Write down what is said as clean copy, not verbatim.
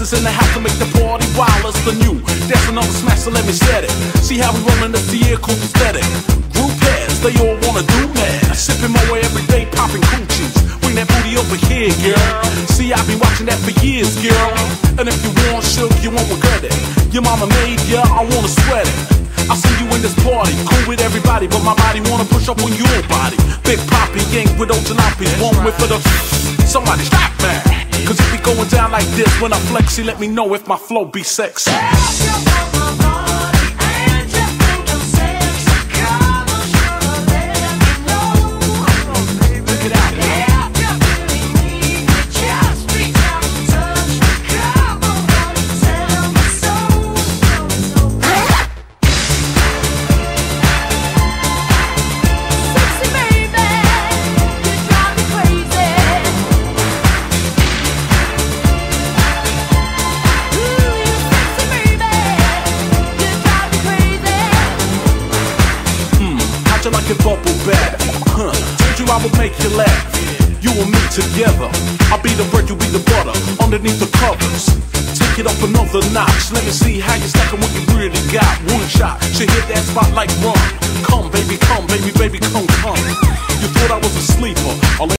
Sisters in the house to make the party wild as the new. Dancing on the smash, so let me set it. See how we rollin' up the air, cool aesthetic. Group heads, they all wanna do that. Sipping my way every day, popping coochies. Bring that booty over here, girl. See, I've been watching that for years, girl. And if you want shook, you won't regret it. Your mama made ya, I wanna sweat it. I see you in this party, cool with everybody, but my body wanna push up on your body. Big Poppy, gang with old jalopies, one whip for the. Somebody stop that. Cause if we going down like this, when I flex, see, let me know if my flow be sexy. Like a bubble bath, told you I would make you laugh. You and me together, I'll be the bread, you be the butter. Underneath the covers, take it up another notch. Let me see how you stacking what you really got. One shot, should hit that spot like run. Come baby, baby, come. You thought I was a sleeper,